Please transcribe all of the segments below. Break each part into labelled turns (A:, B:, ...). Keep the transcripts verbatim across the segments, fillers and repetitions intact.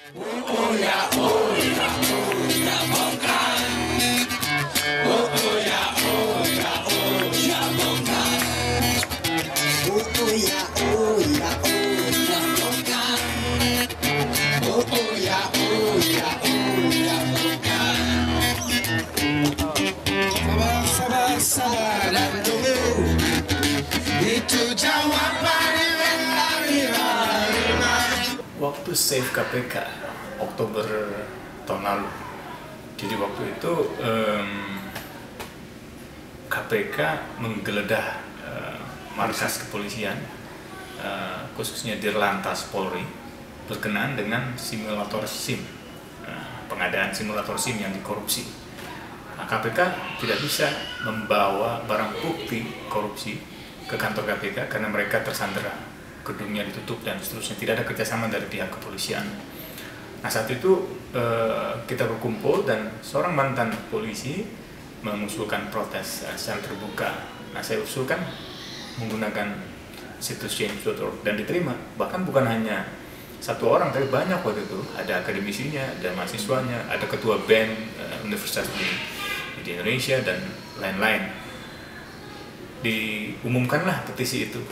A: Oh ya, oh ya, oh ya, bongkar. Oh oh ya, oh ya, oh ya, bongkar. Oh oh ya, oh ya, oh ya, bongkar. Oh oh ya, oh ya, oh ya, bongkar. Sabar, sabar, sabar dan tunggu. Itu jawaban yang lari-lari.
B: Waktu save K P K Oktober tahun lalu, jadi waktu itu um, K P K menggeledah uh, markas kepolisian, uh, khususnya Dirlantas Polri, berkenaan dengan simulator SIM, uh, pengadaan simulator SIM yang dikorupsi. Nah, K P K tidak bisa membawa barang bukti korupsi ke kantor K P K karena mereka tersandera, gedungnya ditutup dan seterusnya, tidak ada kerjasama dari pihak kepolisian. Nah, saat itu eh, kita berkumpul dan seorang mantan polisi mengusulkan protes eh, secara terbuka. Nah, saya usulkan menggunakan situs change dot org dan diterima. Bahkan bukan hanya satu orang, tapi banyak waktu itu. Ada akademisinya, ada mahasiswanya, ada ketua B E M eh, universitas di, di Indonesia dan lain-lain. Diumumkanlah petisi itu.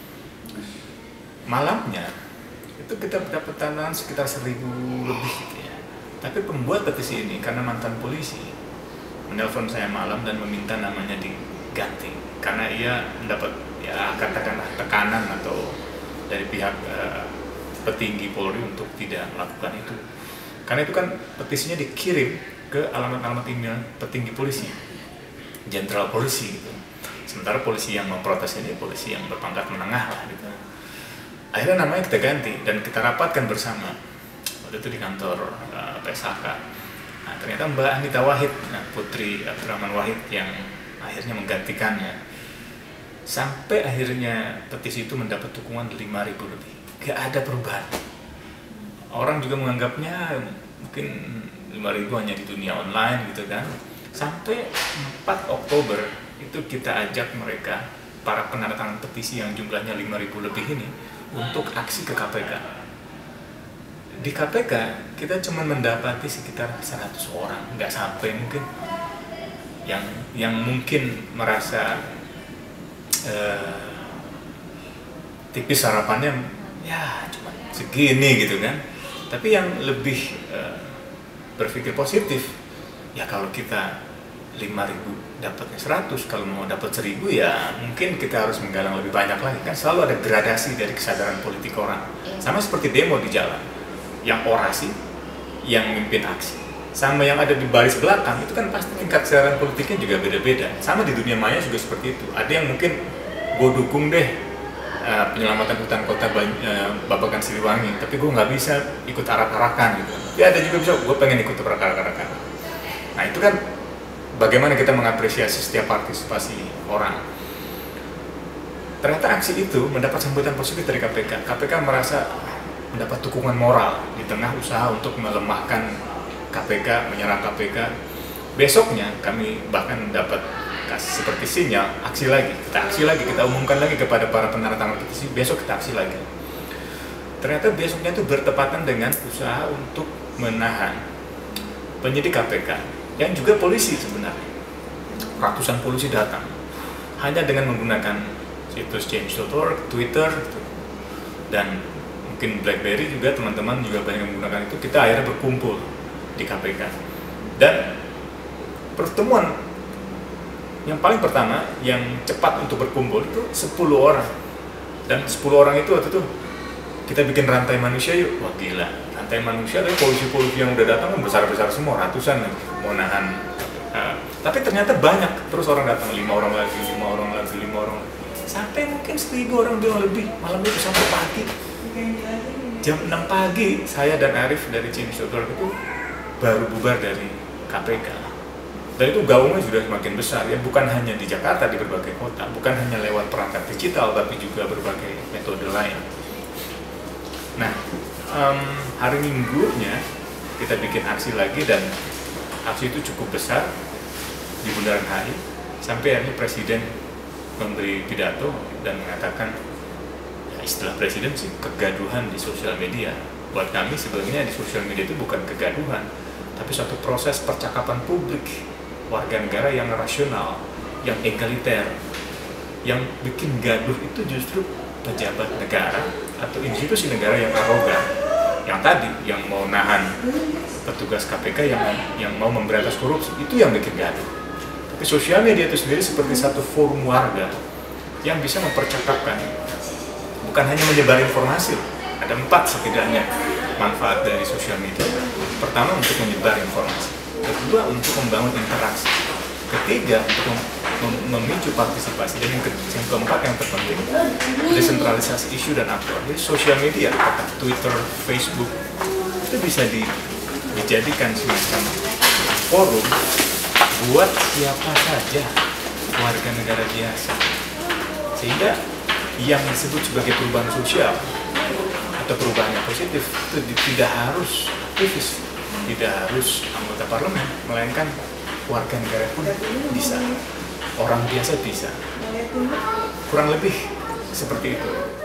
B: Malamnya itu kita dapat tantangan sekitar seribu lebih gitu ya. Tapi pembuat petisi ini karena mantan polisi menelpon saya malam dan meminta namanya diganti karena ia mendapat ya katakanlah tekanan atau dari pihak uh, petinggi Polri untuk tidak melakukan itu. Karena itu kan petisinya dikirim ke alamat-alamat email petinggi polisi, jenderal polisi gitu. Sementara polisi yang memprotes ini polisi yang berpangkat menengah lah gitu. Akhirnya namanya kita ganti dan kita rapatkan bersama waktu itu di kantor uh, P S H K. Nah, ternyata Mbak Anita Wahid, nah, Putri Abdurrahman Wahid yang akhirnya menggantikannya. Sampai akhirnya petisi itu mendapat dukungan lima ribu lebih. Gak ada perubahan. Orang juga menganggapnya mungkin lima ribu hanya di dunia online gitu kan. Sampai empat Oktober itu kita ajak mereka, para penandatangan petisi yang jumlahnya lima ribu lebih ini, untuk aksi ke K P K. Di K P K kita cuma mendapati sekitar seratus orang, nggak sampai mungkin, yang yang mungkin merasa uh, tipis harapannya ya cuma segini gitu kan. Tapi yang lebih uh, berpikir positif, ya kalau kita lima ribu dapatnya seratus, kalau mau dapat seribu ya mungkin kita harus menggalang lebih banyak lagi. Kan selalu ada gradasi dari kesadaran politik orang. Sama seperti demo di jalan, yang orasi, yang mimpin aksi, sama yang ada di baris belakang, itu kan pasti tingkat kesadaran politiknya juga beda-beda. Sama di dunia maya juga seperti itu. Ada yang mungkin gue dukung deh uh, penyelamatan hutan kota uh, Babakan Siliwangi, tapi gue nggak bisa ikut arak-arakan gitu. Tapi ada juga bisa, gue pengen ikut arak-arakan. Nah itu kan bagaimana kita mengapresiasi setiap partisipasi orang. Ternyata aksi itu mendapat sambutan positif dari K P K. K P K merasa mendapat dukungan moral di tengah usaha untuk melemahkan K P K, menyerang K P K. Besoknya kami bahkan dapat kasih seperti sinyal, aksi lagi, kita aksi lagi, kita umumkan lagi kepada para penandatangan petisi, besok kita aksi lagi. Ternyata besoknya itu bertepatan dengan usaha untuk menahan penyidik K P K yang juga polisi sebenarnya. Ratusan polisi datang hanya dengan menggunakan situs change dot org, Twitter, dan mungkin BlackBerry juga, teman-teman juga banyak yang menggunakan itu. Kita akhirnya berkumpul di K P K dan pertemuan yang paling pertama yang cepat untuk berkumpul itu sepuluh orang, dan sepuluh orang itu waktu itu kita bikin rantai manusia yuk. Wah gila, rantai manusia, tapi polisi-polisi yang udah datang kan besar-besar semua, ratusan mau nahan. Uh, tapi ternyata banyak terus orang datang, lima orang lagi, lima orang lagi, lima orang lagi. Sampai mungkin seribu orang bilang lebih, malam itu sampai pagi. Jam enam pagi, saya dan Arif dari change dot org itu baru bubar dari K P K. Dan itu gaungnya sudah semakin besar ya, bukan hanya di Jakarta, di berbagai kota, bukan hanya lewat perangkat digital, tapi juga berbagai metode lain. Nah, um, hari Minggunya kita bikin aksi lagi dan aksi itu cukup besar di Bundaran H I, sampai akhirnya Presiden memberi pidato dan mengatakan, ya istilah Presiden sih, kegaduhan di sosial media Buat kami sebenarnya di sosial media itu bukan kegaduhan, tapi suatu proses percakapan publik warga negara yang rasional, yang egaliter. Yang bikin gaduh itu justru pejabat negara atau institusi negara yang arogan, yang tadi yang mau nahan petugas K P K yang yang mau memberantas korupsi, itu yang bikin gaduh. Tapi sosial media itu sendiri seperti satu forum warga yang bisa mempercakapkan, bukan hanya menyebar informasi. Ada empat setidaknya manfaat dari sosial media. Pertama, untuk menyebar informasi. Kedua, untuk membangun interaksi. Ketiga, untuk mem mem memicu partisipasi. Dan yang, ke yang keempat yang terpenting, desentralisasi isu dan aktor. Jadi sosial media, apakah Twitter, Facebook, itu bisa di, dijadikan semacam forum buat siapa saja warga negara biasa. Sehingga yang disebut sebagai perubahan sosial atau perubahan yang positif itu tidak harus aktivis, tidak harus anggota parlemen, melainkan warga negara pun bisa, orang biasa bisa. Kurang lebih seperti itu.